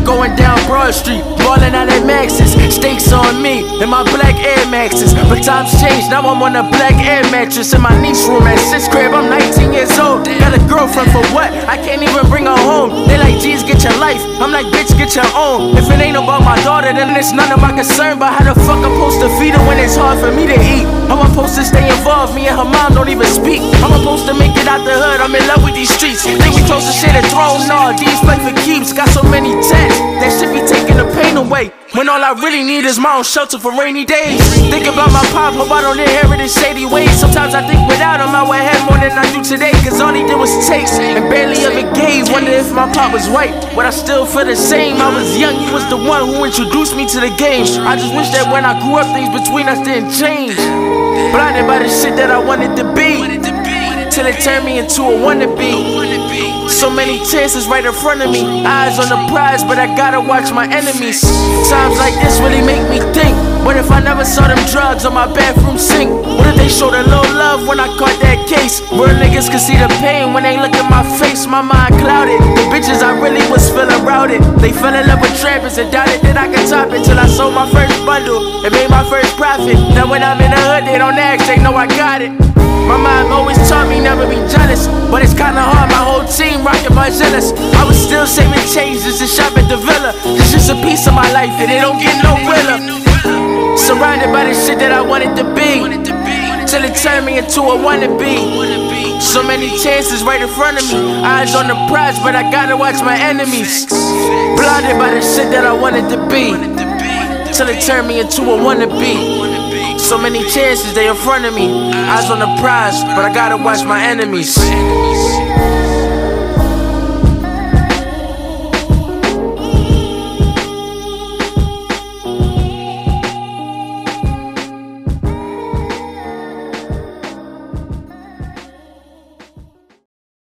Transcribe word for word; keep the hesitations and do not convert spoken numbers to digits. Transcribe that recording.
Going down Broad Street, ballin' out at Max's. Stakes on me and my black Air Maxes. But times changed, now I'm on a black air mattress in my niece room at sixth crib. I'm nineteen years old. Got a girlfriend for what? I can't even bring her home. They like, geez, get your life. I'm like, bitch, get your own. If it ain't about my daughter, then it's none of my concern. But how the fuck I'm supposed to feed her when it's hard for me to eat? How I'm supposed to stay involved? Me and her mom don't even speak. How I'm supposed to make it out the hood? I'm in love with these streets. Think we close to shit a throne? Nah, these play for keeps. Got so many tats, that shit be taking the pain away. When all I really need is my own shelter for rainy days. Think about my pop, hope I don't inherit his shady ways. Sometimes I think without him I would have more than I do today. Cause all he did was take and barely ever gave. Wonder if my pop was white, would I still feel the same? I was young, he was the one who introduced me to the game. I just wish that when I grew up things between us didn't change. Blinded by the shit that I wanted to be, till it turned me into a wannabe. So many chances right in front of me, eyes on the prize, but I gotta watch my enemies. Times like this really make me think, what if I never saw them drugs on my bathroom sink? What if they showed a little love when I caught that case? Real niggas could see the pain when they look at my face. My mind clouded, the bitches I really was feeling routed. They fell in love with trappers and doubted that I could top it. Till I sold my first bundle and made my first profit. Now when I'm in the hood, they don't ask, they know I got it. My mom always taught me never be jealous, but it's kinda hard, my whole team rockin' my jealous. I was still saving change just to shop at the Villa. It's just a piece of my life and it don't get no realer. Surrounded by the shit that I wanted to be, till it turned me into a wannabe. So many chances right in front of me, eyes on the prize, but I gotta watch my enemies. Blinded by the shit that I wanted to be, till it turned me into a wannabe. So many chances, they in front of me, eyes on the prize, but I gotta watch my enemies.